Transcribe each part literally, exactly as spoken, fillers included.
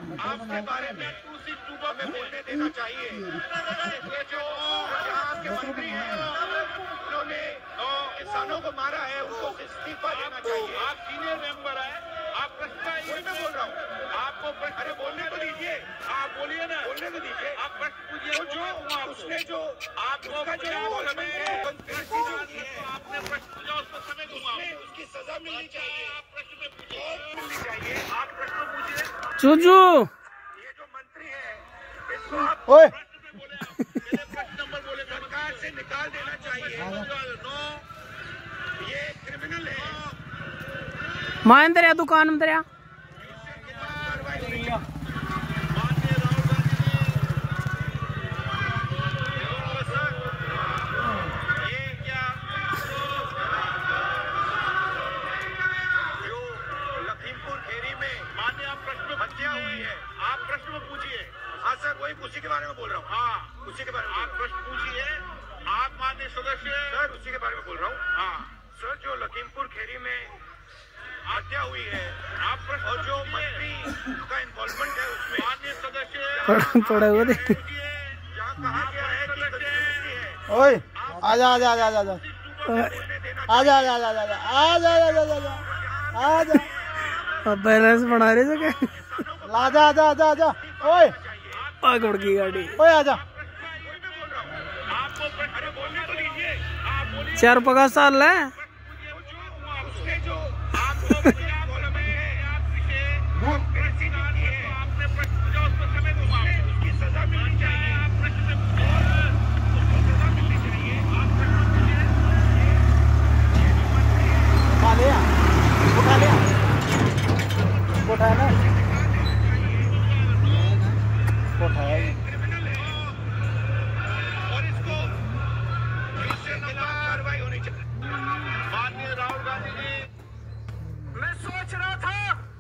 आपके बारे में टू सी टूबों में बोलने देना चाहिए। ये जो यहाँ के मंत्री हैं उन्होंने किसानों को मारा है, उनको इस्तीफा देना चाहिए। आप सीनियर मेंबर है, आप प्रश्न मैं बोल रहा हूँ, आपको अरे बोलने तो दीजिए, आप बोलिए ना, बोलने तो दीजिए। आप प्रश्न पूछिए। तो जो उसने जो आपको जो आपने प्रश्न पूछा उसको समय दूंगा, उसकी सजा मिलनी चाहिए। आप प्रश्न में पूछिए, मिलनी चाहिए। आप प्रश्न पूछिए। चूजू ये जो मंत्री है इसको आप प्रश्न में बोले, मेरे प्रश्न नंबर बोले, सरकार से निकाल देना चाहिए। नो, ये क्रिमिनल है। महेंद्र या दुकान में तेरा उसी के बारे में बोल रहा हूँ। हाँ, उसी के बारे में आप प्रश्न पूछिए। आप माननीय सदस्य सर, उसी के बारे में बोल रहा हूँ। हाँ सर, जो लखीमपुर खीरी में हत्या हुई है, आप प्रश्न और जो मंत्री का इन्वॉल्वमेंट है उसमें माननीय सदस्य थोड़ा वो दे। जहाँ कहा गया है कि ओए आजा आजा आजा आजा आजा आजा आजा आजा आजा आजा आजा आजा अब बैलेंस बना रहे थे क्या? आजा आजा आजा आजा ओए पकड़ की गाड़ी ओए आजा। चार पका साल है। उठा लिया उठा लिया उठा ना उठाया और इसको इससे खिलाफ कार्रवाई होनी चाहिए। माननीय राहुल गांधी जी, मैं सोच रहा था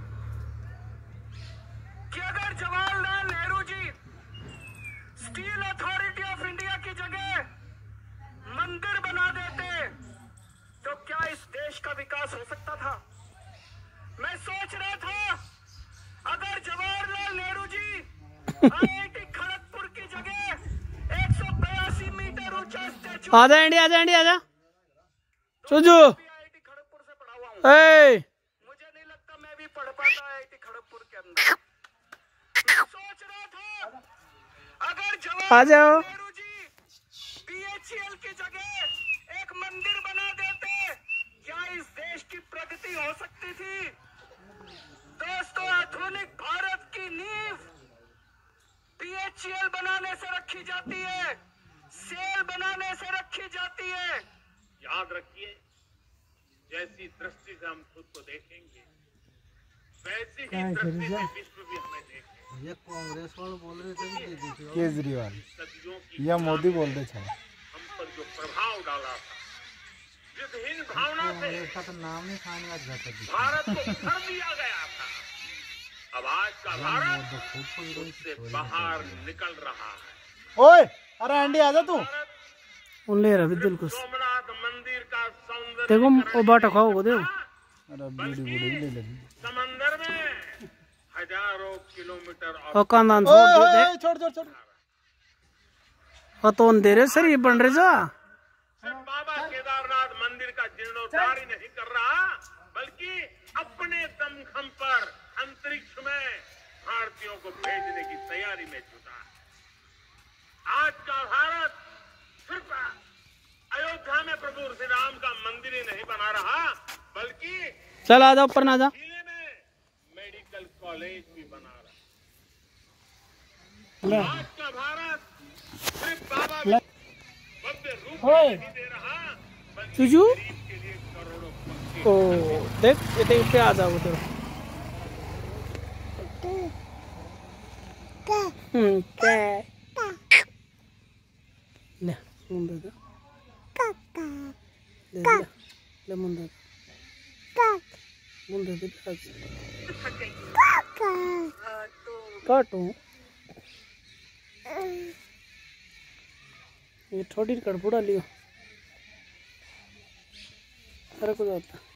कि अगर Jawaharlal Nehru ji Steel Authority of India की जगह मंदिर बना देते तो क्या इस देश का विकास हो सकता था। मैं सोच रहा था अगर जवाहरलाल नेहरू जी आईआईटी खड़गपुर की जगह एक सौ बयासी मीटर ऊंचा स्टैचू आजा इंडिया आजा इंडिया आजा चूजू आईआईटी खड़गपुर से पढ़ा हुआ हूँ। ए मुझे नहीं लगता मैं भी पढ़ पाता आईआईटी खड़गपुर के अंदर। मैं सोच रहा था अगर आ जवाहरलाल जाओ। नेहरू जी बीएचईएल की जगह एक मंदिर बना देते, क्या इस देश की प्रगति हो सकती थी। दोस्तों, आधुनिक भारत की नींव बीएचईएल बनाने से रखी जाती है, सेल बनाने से रखी जाती है। याद रखिए, जैसी दृष्टि से हम खुद को देखेंगे वैसी ही दृष्टि से विश्व भी हमें देखेगा। ये कांग्रेस वाले बोल रहे थे केजरीवाल या मोदी बोल रहे थे हम पर जो प्रभाव डाला था, युद्धहीन भावना से इसका तो नाम नहीं खाने आज भारत को भर दिया गया था। अब आज का भारत उससे बाहर निकल रहा है। ओए अरे एंडी आजा तू उन ले रहा बिल्कुल कुछ सोमनाथ मंदिर का सौंदर्य देखो वो बाटा खाओ को दे अरे बूढ़ी बूढ़ी ले ले समंदर में हजारों किलोमीटर और कांदान ओए छोड़ दे ओए छोड़ छोड़ छोड़ और तो दे रहे सर ये बन रहे जा सिर्फ बाबा केदारनाथ मंदिर का जीर्णोद्धार ही नहीं कर रहा, बल्कि अपने दमखम पर अंतरिक्ष में भारतीयों को भेजने की तैयारी में जुटा है। आज का भारत सिर्फ अयोध्या में प्रभु श्री राम का मंदिर ही नहीं बना रहा, बल्कि चल आ जा ऊपर ना जा जिले में मेडिकल कॉलेज भी बना रहा। आज का भारत सिर्फ बाबा भव्य रूप नहीं दे रहा, बल्कि चूजू गरीब के लिए करोड़ों पक्षी ओ देख ये देख पे आ जाओ उधर हम्म ते ले मुंडा दे ले ले ले मुंडा मुंडा दे काटो ये थोड़ी कड़पुड़ा लियो अरे कुछ आता